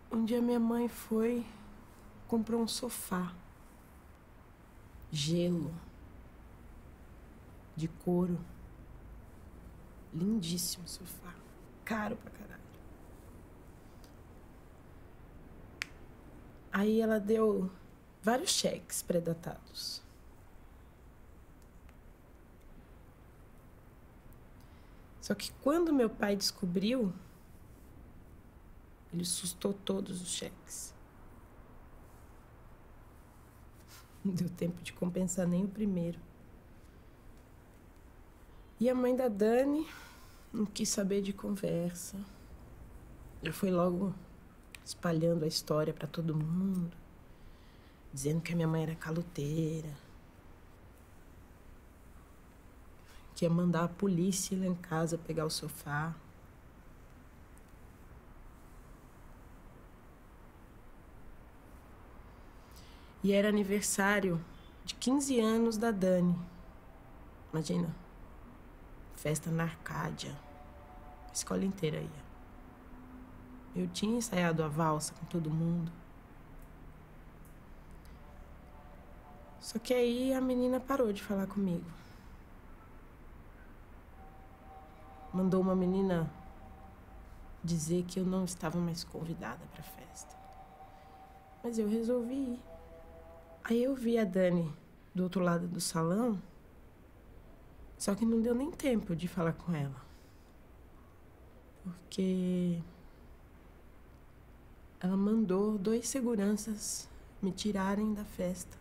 Um dia minha mãe comprou um sofá. Gelo. De couro. Lindíssimo sofá. Caro pra caralho. Aí ela deu vários cheques predatados. Só que quando meu pai descobriu, ele sustou todos os cheques. Não deu tempo de compensar nem o primeiro. E a mãe da Dani não quis saber de conversa. Já foi logo espalhando a história pra todo mundo, dizendo que a minha mãe era caloteira, que ia mandar a polícia ir lá em casa pegar o sofá. E era aniversário de 15 anos da Dani. Imagina, festa na Arcádia. A escola inteira ia. Eu tinha ensaiado a valsa com todo mundo. Só que aí a menina parou de falar comigo. Mandou uma menina dizer que eu não estava mais convidada pra festa. Mas eu resolvi ir. Aí eu vi a Dani do outro lado do salão, só que não deu nem tempo de falar com ela. Porque ela mandou 2 seguranças me tirarem da festa.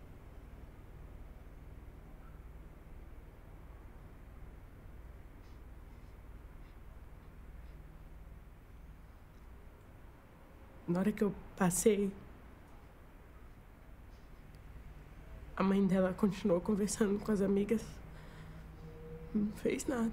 Na hora que eu passei, a mãe dela continuou conversando com as amigas. Não fez nada.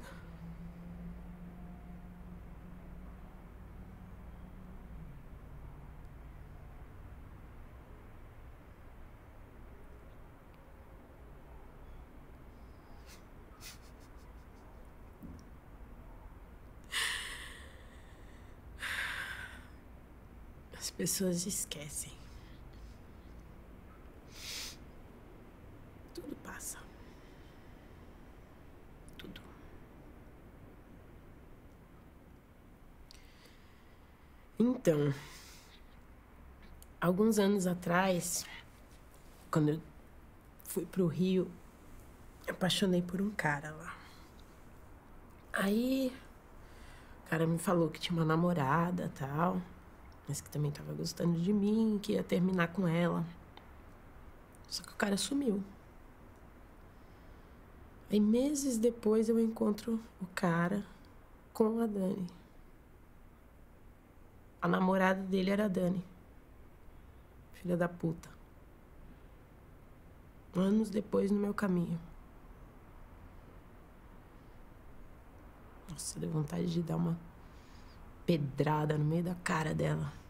As pessoas esquecem. Tudo passa. Tudo. Então, alguns anos atrás, quando eu fui pro Rio, eu apaixonei por um cara lá. Aí, o cara me falou que tinha uma namorada e tal, mas que também tava gostando de mim, que ia terminar com ela. Só que o cara sumiu. Aí, meses depois, eu encontro o cara com a Dani. A namorada dele era a Dani. Filha da puta. Anos depois, no meu caminho. Nossa, deu vontade de dar uma pedrada no meio da cara dela.